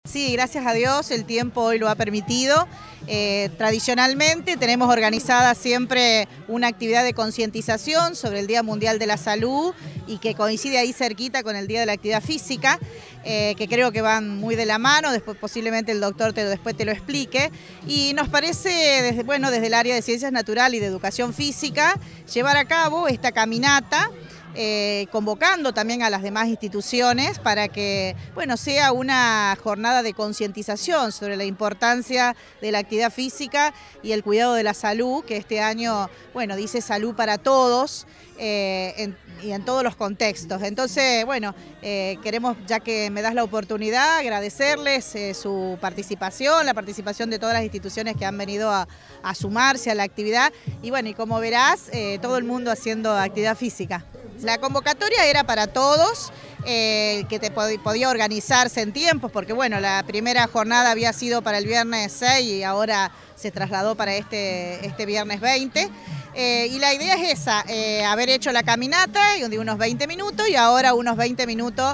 Sí, gracias a Dios el tiempo hoy lo ha permitido. Tradicionalmente tenemos organizada siempre una actividad de concientización sobre el Día Mundial de la Salud y que coincide ahí cerquita con el Día de la Actividad Física, que creo que van muy de la mano, después posiblemente el doctor después te lo explique. Y nos parece, desde el área de Ciencias Naturales y de Educación Física, llevar a cabo esta caminata, convocando también a las demás instituciones para que sea una jornada de concientización sobre la importancia de la actividad física y el cuidado de la salud, que este año dice salud para todos y en todos los contextos. Entonces, queremos, ya que me das la oportunidad, agradecerles su participación, la participación de todas las instituciones que han venido a sumarse a la actividad y como verás, todo el mundo haciendo actividad física. La convocatoria era para todos, que podía organizarse en tiempos, porque la primera jornada había sido para el viernes 6 y ahora se trasladó para este viernes 20. Y la idea es esa, haber hecho la caminata de unos 20 minutos y ahora unos 20 minutos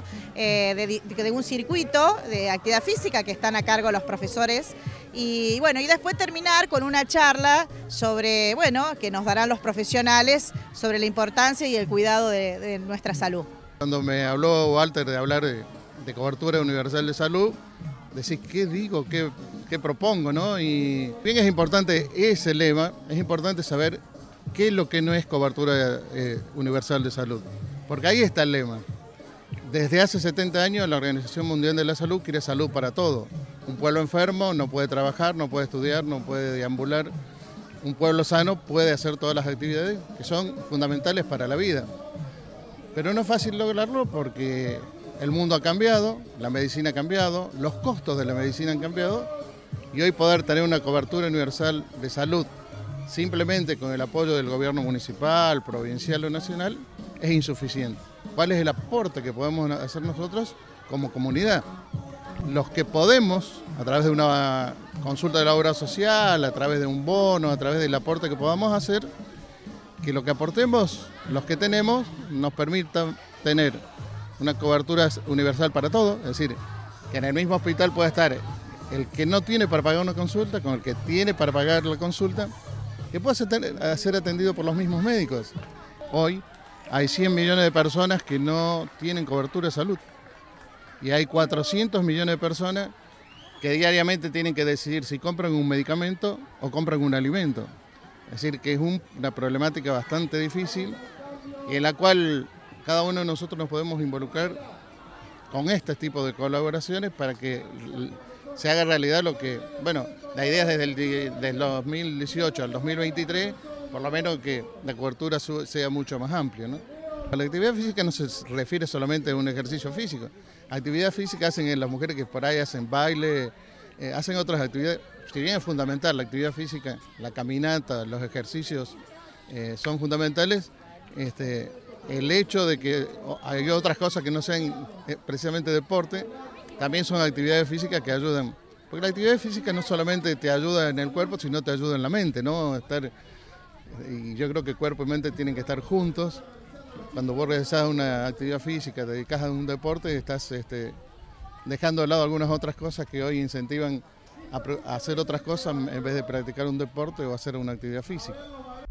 de un circuito de actividad física que están a cargo los profesores. Y después terminar con una charla sobre, que nos darán los profesionales sobre la importancia y el cuidado de nuestra salud. Cuando me habló Walter de hablar de cobertura universal de salud, decís, ¿qué digo? ¿Qué propongo? ¿No? Y bien es importante ese lema, es importante saber qué es lo que no es cobertura universal de salud. Porque ahí está el lema. Desde hace 70 años la Organización Mundial de la Salud quiere salud para todo. Un pueblo enfermo no puede trabajar, no puede estudiar, no puede deambular. Un pueblo sano puede hacer todas las actividades que son fundamentales para la vida. Pero no es fácil lograrlo porque el mundo ha cambiado, la medicina ha cambiado, los costos de la medicina han cambiado y hoy poder tener una cobertura universal de salud simplemente con el apoyo del gobierno municipal, provincial o nacional es insuficiente. ¿Cuál es el aporte que podemos hacer nosotros como comunidad? Los que podemos, a través de una consulta de la obra social, a través de un bono, a través del aporte que podamos hacer, que lo que aportemos, los que tenemos, nos permita tener una cobertura universal para todos, es decir, que en el mismo hospital pueda estar el que no tiene para pagar una consulta con el que tiene para pagar la consulta, que pueda ser atendido por los mismos médicos. Hoy hay 100 millones de personas que no tienen cobertura de salud y hay 400 millones de personas que diariamente tienen que decidir si compran un medicamento o compran un alimento. Es decir, que es una problemática bastante difícil y en la cual cada uno de nosotros nos podemos involucrar con este tipo de colaboraciones para que se haga realidad lo que, la idea es desde el 2018 al 2023, por lo menos que la cobertura sea mucho más amplia, ¿no? La actividad física no se refiere solamente a un ejercicio físico. Actividad física hacen las mujeres que por ahí hacen baile, hacen otras actividades. Si bien es fundamental la actividad física, la caminata, los ejercicios son fundamentales, el hecho de que hay otras cosas que no sean precisamente deporte, también son actividades físicas que ayudan. Porque la actividad física no solamente te ayuda en el cuerpo, sino te ayuda en la mente, ¿no? Y yo creo que cuerpo y mente tienen que estar juntos. Cuando vos realizás una actividad física, te dedicas a un deporte, estás dejando de lado algunas otras cosas que hoy incentivan a hacer otras cosas en vez de practicar un deporte o hacer una actividad física.